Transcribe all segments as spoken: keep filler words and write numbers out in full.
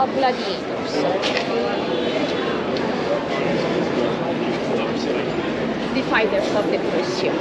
of gladiators. The fighters of the Colosseum.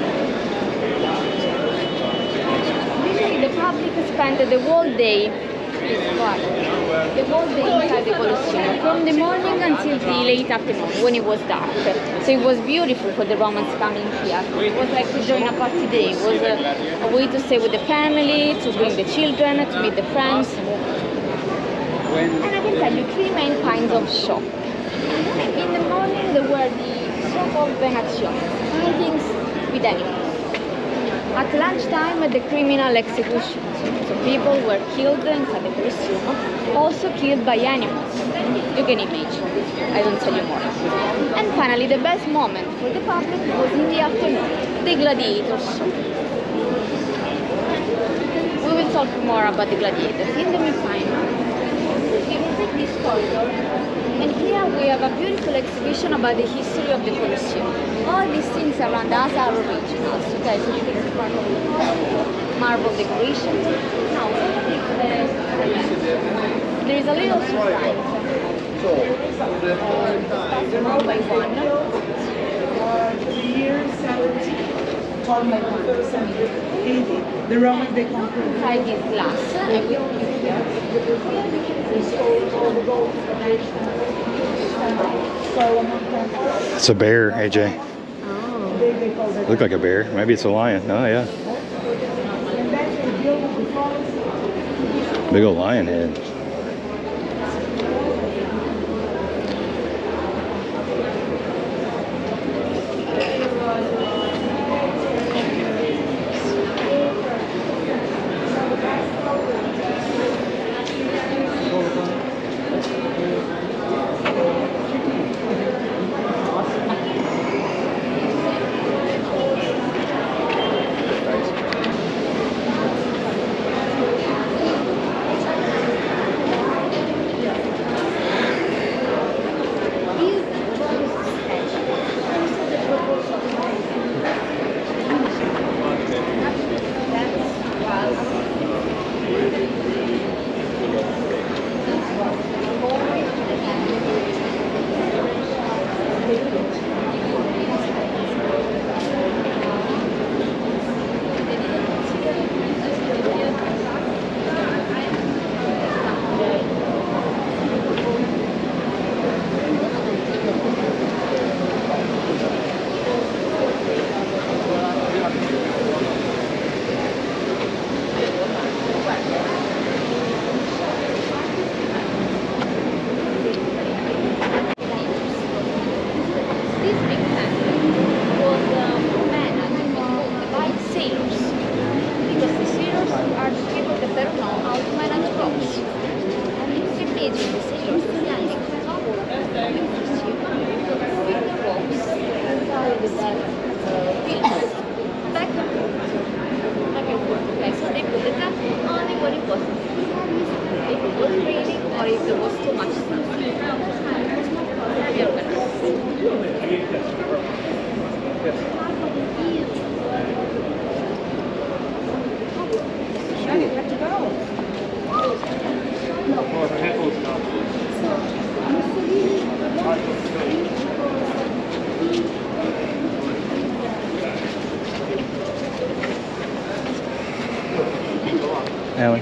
Usually the public spent the whole day, the whole day inside the Colosseum, from the morning until the late afternoon when it was dark. So it was beautiful for the Romans coming here. It was like to join a party day. It was a, a way to stay with the family, to bring the children, to meet the friends. And I can tell you three main kinds of shop. In the morning there were the shop of Venazione, fightings with animals. At lunchtime, the criminal executions. So people were killed inside the Colosseum, also killed by animals. You can imagine. I don't tell you more. And finally, the best moment for the public was in the afternoon, the gladiators. We will talk more about the gladiators. In the meantime, we will take this corridor, and here we have a beautiful exhibition about the history of the Colosseum. All these things around us are originals. Okay, so you can see part of the marble decoration. Now, there is a little surprise. Uh, one by one. One by one. The Romans, they conquered. Inside this glass, and we will here. It's a bear, A J. Oh. Look like a bear. Maybe it's a lion. Oh yeah. Big old lion head. Alan.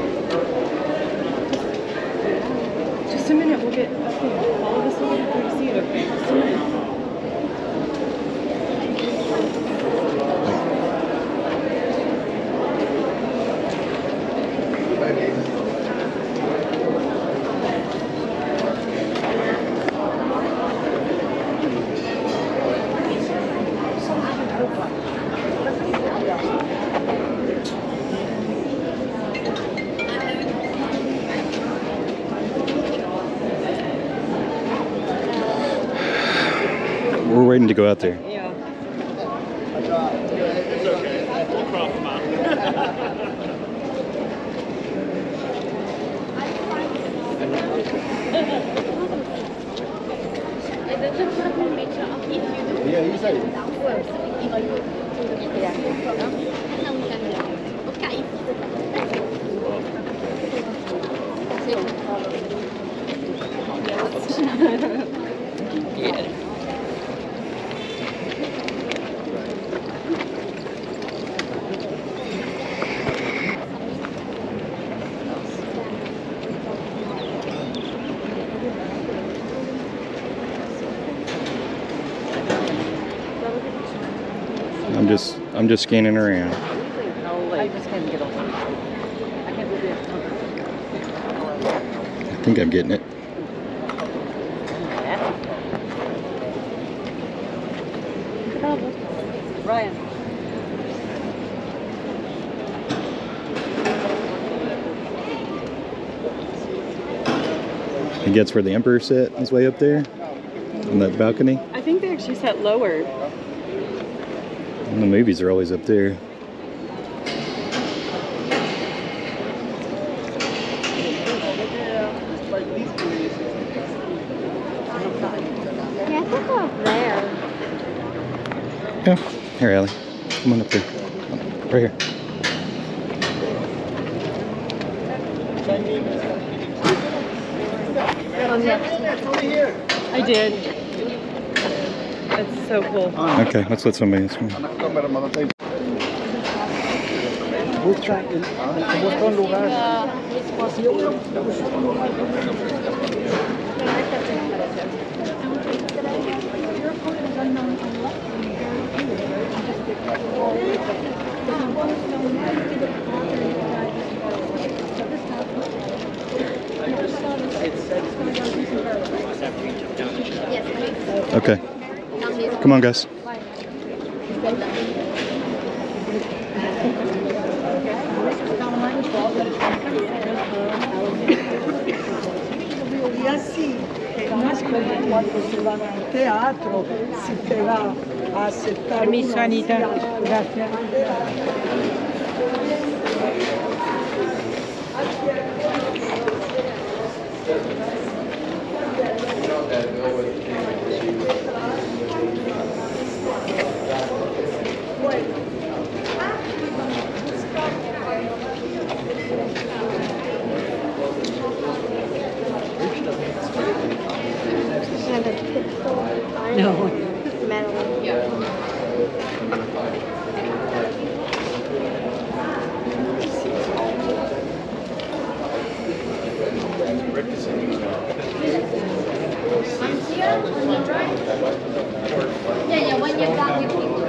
Just a minute, we'll get, okay, all of us will get to see it. We're waiting to go out there. Yeah. Yeah, you say it. Yeah. I'm just I'm just scanning around. I just can't get over it. I can't believe it. I think I'm getting it. Ryan. I think that's where the Emperor sat. He's way up there on that balcony. I think they actually sat lower. And the movies are always up there. Yeah, I think we're up there. Yeah. Here, Allie. Come on up there. Right here. I did. That's so cool. Okay, let's let somebody else come. Busca, el- busca un lugar. Okay. Come on, guys. E assim, nós quando si va al teatro si te va a accettare Permesso, uno, Anita. si apre. Grazie. No. Yeah, yeah, when you're done with people.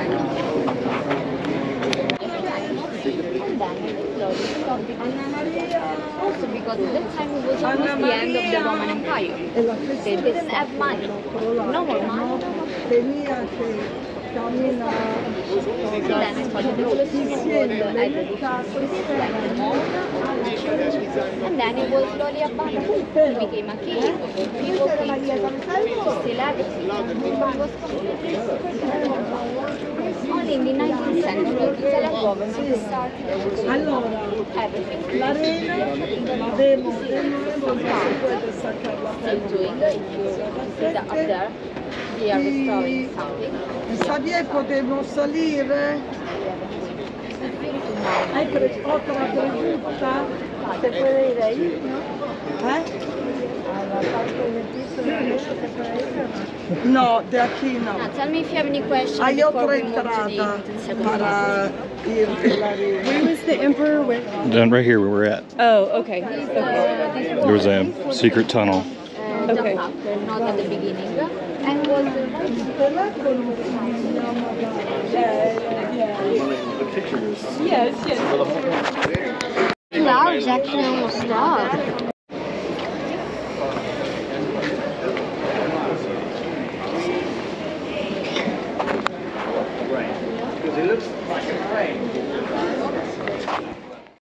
Also because at that time it was almost the end of the Roman Empire. They didn't have money. No more money. Tenia che cammina And then it's called the Revolution was like the and then it was slowly abandoned. It became a king, people came to celebrity. It was completely only in the nineteenth century the Italian government started to Allora, everything. l'arena l'avevo Still doing it. If you see that up there, they are restoring something. Sabia potevo salire? Hai preso otra pregunta? ¿Te puede ir ahí? ¿Eh? No, de aquí no. Now, tell me if you have any questions Hay before otra we move to the, entrada to the second para ir a la arena. Where was the emperor with? Done right here where we're at. Oh, okay. part. Okay. There was a secret tunnel. And just Okay. after, not at the beginning. And was Yes, yes. large, actually almost stopped.